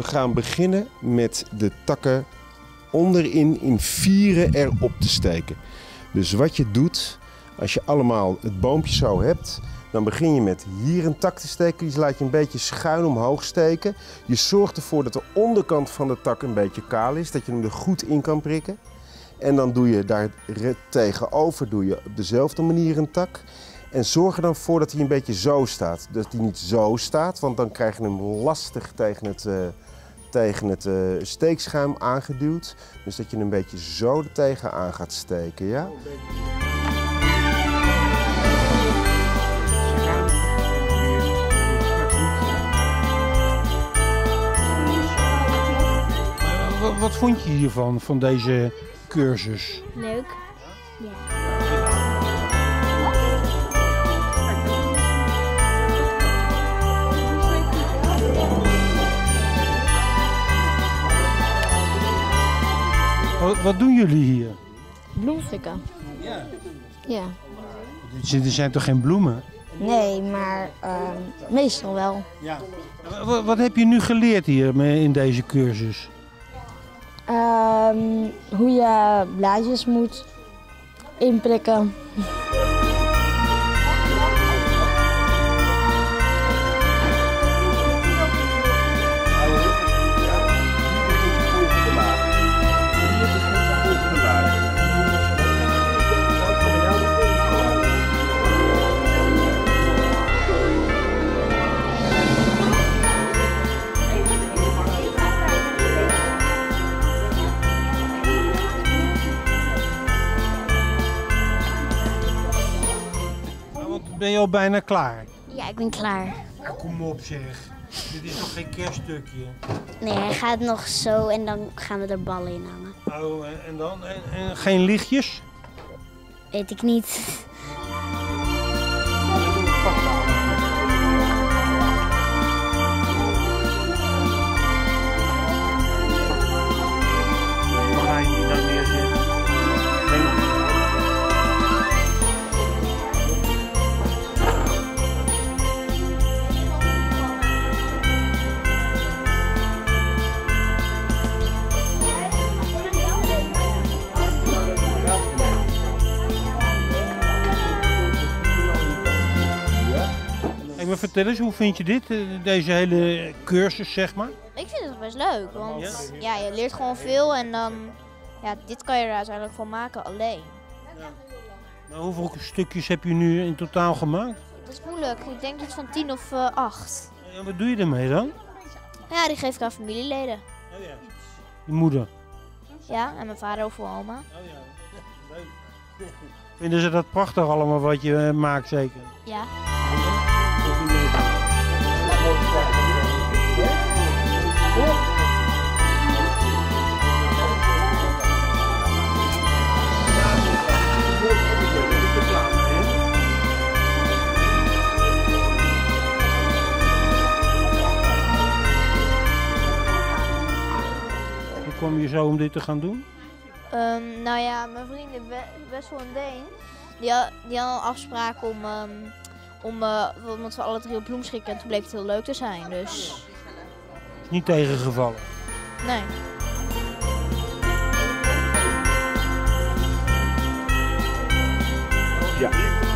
gaan beginnen met de takken onderin in vieren erop te steken. Dus wat je doet, als je allemaal het boompje zo hebt, dan begin je met hier een tak te steken. Die laat je een beetje schuin omhoog steken. Je zorgt ervoor dat de onderkant van de tak een beetje kaal is, dat je hem er goed in kan prikken. En dan doe je daar tegenover op dezelfde manier een tak. En zorg er dan voor dat hij een beetje zo staat. Dat hij niet zo staat, want dan krijg je hem lastig tegen het steekschuim aangeduwd. Dus dat je een beetje zo er tegenaan gaat steken, ja? Wat vond je hiervan, van deze cursus? Leuk. Ja. Wat doen jullie hier? Bloemstrikken. Ja. Ja. Er zijn toch geen bloemen? Nee, maar meestal wel. Ja. Wat heb je nu geleerd hier in deze cursus? Hoe je blaadjes moet inprikken. Ben je al bijna klaar? Ja, ik ben klaar. Ja, kom op zeg. Dit is nog geen kerststukje. Nee, hij gaat nog zo en dan gaan we er ballen in hangen. Oh, en dan? En geen lichtjes? Weet ik niet. Ga je niet naar neerzetten? Maar vertel eens, hoe vind je dit, deze hele cursus, zeg maar? Ik vind het best leuk, want ja, je leert gewoon veel en dan, ja, dit kan je er uiteindelijk van maken alleen. Ja. Nou, hoeveel stukjes heb je nu in totaal gemaakt? Dat is moeilijk, ik denk iets van 10 of 8. En wat doe je ermee dan? Ja, die geef ik aan familieleden. Oh ja. Je moeder? Ja, en mijn vader of oma. Oh ja, leuk. Vinden ze dat prachtig allemaal wat je maakt, zeker? Ja. Hoe kwam je zo om dit te gaan doen? Nou ja, mijn vrienden, best wel een Deen, die hadden een afspraak want we alle drie op bloemschikken en toen bleek het heel leuk te zijn, dus... Is niet tegengevallen? Nee. Ja.